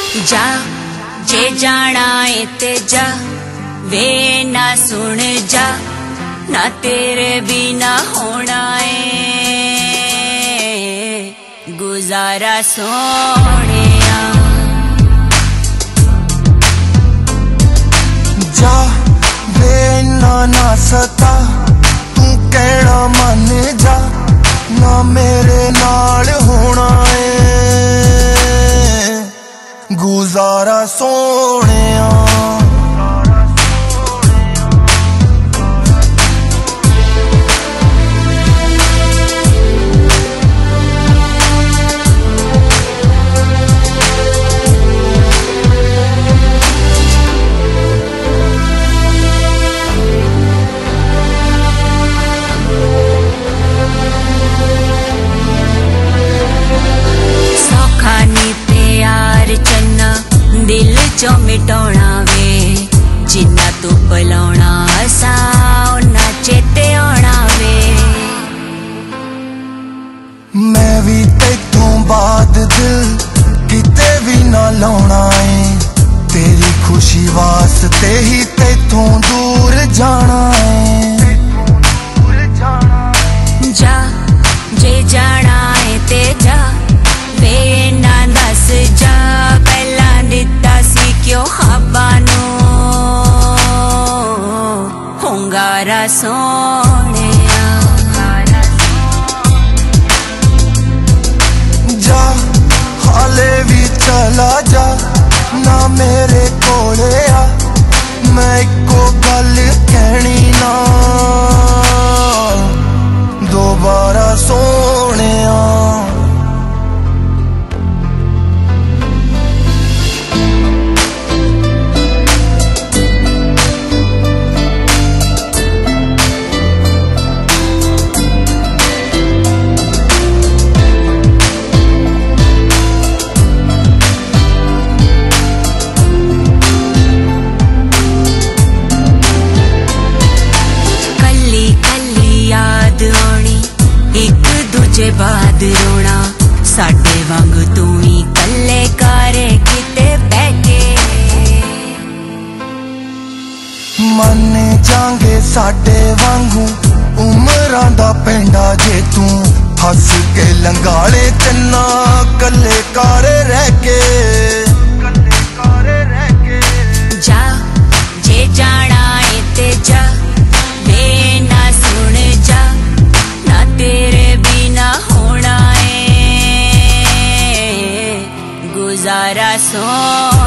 जा जे जाना है ते जा, वे ना सुन जा, ना तेरे बिना होना है गुजारा सोनिया। जा वे ना सता, तू कहना मन जा, ना मेरे नाल होना है गुजारा सोनिया। दिल चो मिटाना वे, जिन्ना तू बुलाना असा उन्ना चेते आना वे। मैं भी तेतों बाद दिल किते भी ना लाना है, तेरी खुशी वास्ते ही तेतों दूर जाना है। जा जे जाना है ते जा, वे ना दस जा, पहला दिता सी क्यों खाबानू हुंगारा सोनिया। जा हाले भी चला जा, ना मेरे कोले आ, मैं एको गल कहनी ना दोबारा सोनिया। बाद रोना साडे वांग तू ही कल्ले कारे किते बैठे, मन्ने जांगे साडे वांगू उमरां दा पेंडा, जे तू हस के लंगाले चन्ना कल्ले कारे रह के। जा जे जाना है ते जा, वे ना सुन जा, ना तेरे बिना होना है गुजारा सो।